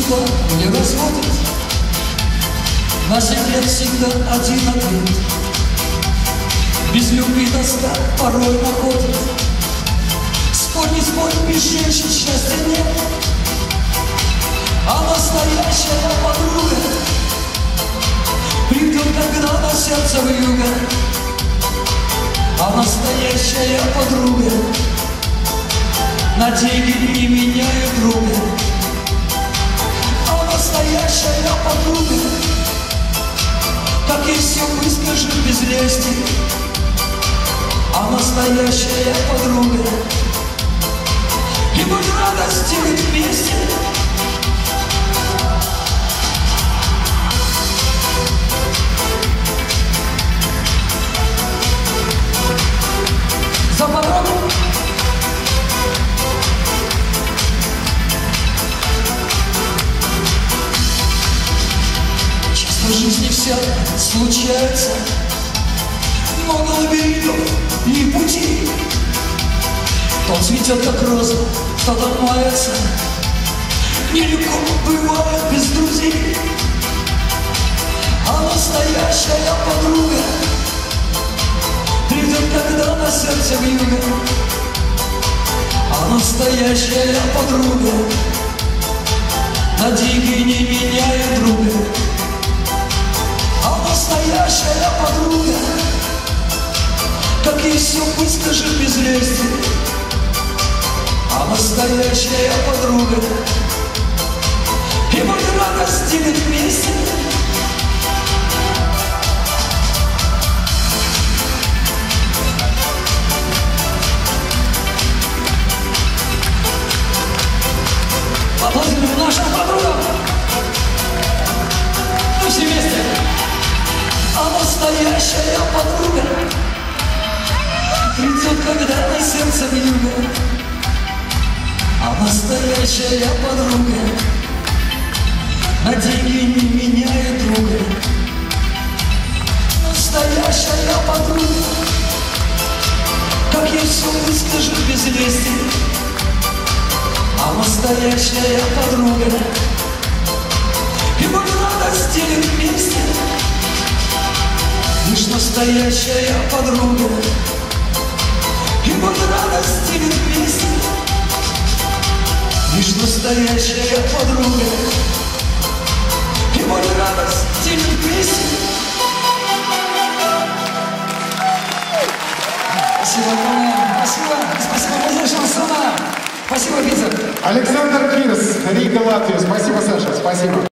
судьба не разводит. На секрет всегда один ответ. Без любви тоска порой находит. Спорь, не спорь, без женщин счастья нет. А настоящая подруга придет, когда на сердце вьюга. А настоящая подруга на деньги не меняет друга. А настоящая подруга, как ей все выскажет без лести. А настоящая подруга, и будь радости быть вместе. За подругу. Честно в жизни вся случается, много лабиринтов и пути. То цветет, как роза, кто-то мается. Нелегко бывает без друзей. А настоящая подруга придет, когда на сердце вьюга. А настоящая подруга на деньги не меняет друга. А настоящая подруга, как ей все выскажет без лести. А настоящая подруга, и будь радости быть вместе. Аплодисменты нашим подругам. Мы все вместе. А настоящая подруга придет, когда на сердце вьюга. А настоящая подруга на деньги не меняет друга. Настоящая подруга, как ей все выскажет без лести. А настоящая подруга, и будь радости вместе. Лишь настоящая подруга, и будь радости вместе. Лишь настоящая подруга, и будь радости вместе. Спасибо огромное. Спасибо. Спасибо, музей шансона. Спасибо, Питер. Александр Кирс, Рига, Латвия. Спасибо, Саша. Спасибо.